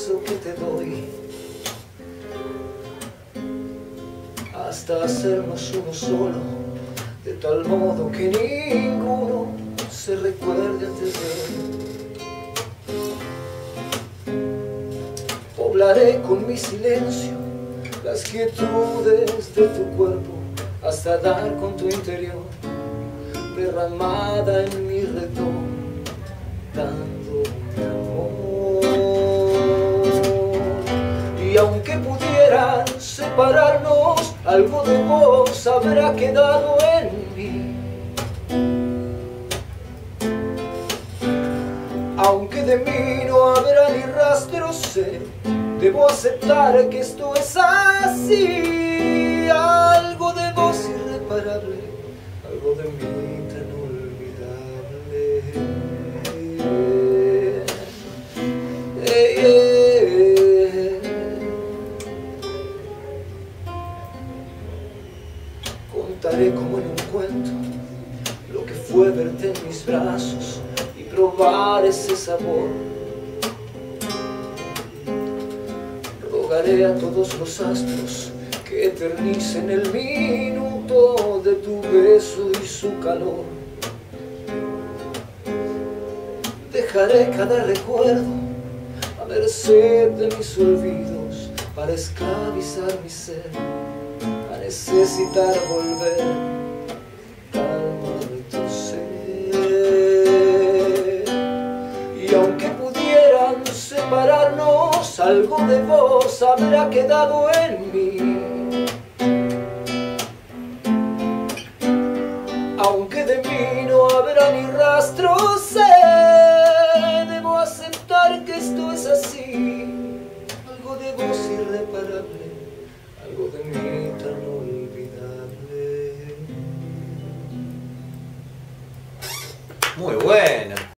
beso que te doy, hasta hacernos uno solo, de tal modo que ninguno se recuerde antes de él. Poblaré con mi silencio las quietudes de tu cuerpo, hasta dar con tu interior, derramada en mi retorno, dando mi amor. Y aunque pudieran separarnos, algo de vos habrá quedado en mí. Aunque de mí no habrá ni rastro, sé, debo aceptar que esto es así. Algo de vos irreparable, algo de mí tan olvidable. Contaré como en un cuento lo que fue verte en mis brazos y probar ese sabor. Rogaré a todos los astros que eternicen el minuto de tu beso y su calor. Dejaré cada recuerdo a merced de mis olvidos para esclavizar mi ser, a necesitar volver calma de tu ser. Y aunque pudieran separarnos, algo de vos habrá quedado en mí. Aunque de mí no habrá ni rastro, sé, debo aceptar que esto es así. Algo de vos irreparable, algo de mí tan olvidable. Muy bueno.